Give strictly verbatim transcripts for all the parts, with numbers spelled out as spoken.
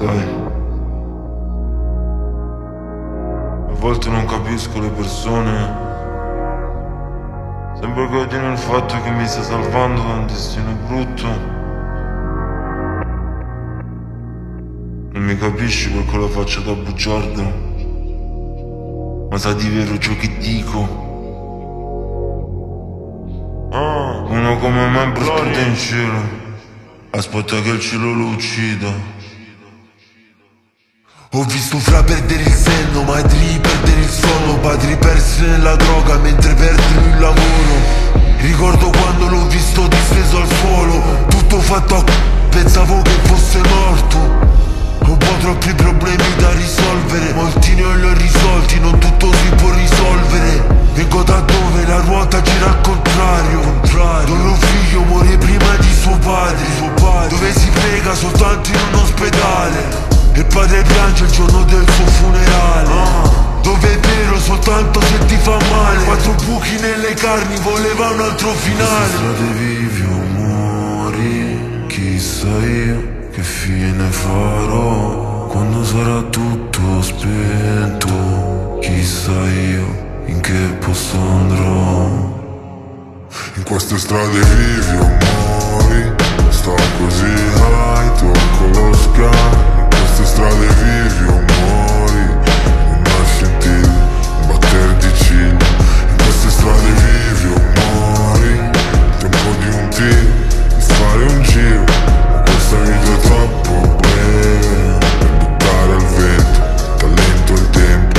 Sai, a volte non capisco le persone. Sembra che odiano il fatto che mi stia salvando da un destino brutto. Non mi capisci per quella faccia da bugiardo, ma sa di vero ciò che dico. Ah, uno come me sputa in cielo, aspetta che il cielo lo uccida. Ho visto fra perdere il senno, madri perdere il sonno, padri persi nella droga mentre perdono il lavoro. Ricordo quando l'ho visto disteso al suolo, tutto fatto a c***o, pensavo che fosse morto. Ho un po' troppi problemi da risolvere, molti ne ho risolti, non tutto si può risolvere. Vengo da dove la ruota gira al contrario, dove un figlio muore prima di suo padre, dove si prega soltanto in un ospedale e il padre piange il giorno del suo funerale, dove è vero soltanto se ti fa male. Quattro buchi nelle carni, voleva un altro finale. Se strade vivi o muori, chissà io che fine farò quando sarà tutto spento. Chissà io in che posto andrò. In queste strade vivi o muori, sto così high, tocco lo sky. In queste strade vivi o muori, non nasci in til, un batter di ciglia. In queste strade vivi o muori, tempo di un til, di fare un giro. Ma questa vita è troppo breve per buttare al vento il talento e il tempo.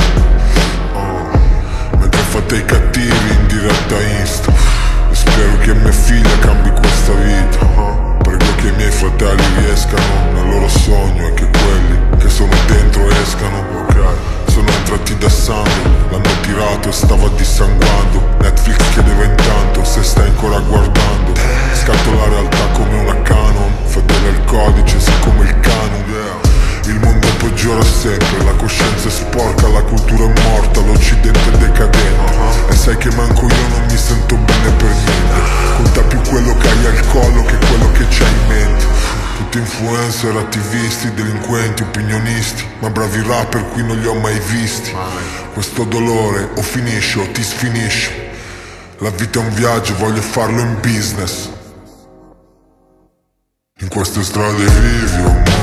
Oh. Mentre fate i cattivi in diretta Insta, e spero che mia figlia cambi questa vita. uh-huh. Prego che i miei fratelli riescano nel loro sogno e che quelli che sono dentro escano. Ok, sono entrati da sangue, l'hanno tirato e stava dissanguando. Netflix chiedeva intanto se stai ancora guardando. Scatto la realtà come una Canon, fedele al codice siccome il canon. Yeah. Il mondo peggiora sempre, la coscienza è sporca, la cultura è morta, l'occidente è decadente. uh-huh. E sai che manco io non mi sento bene per niente. Conta più quello che hai al collo che quello che c'hai in mente. Tutti influencer, attivisti, delinquenti, opinionisti, ma bravi rapper qui non li ho mai visti. Questo dolore o finisce o ti sfinisce. La vita è un viaggio, voglio farlo in business. In queste strade vivi o muori.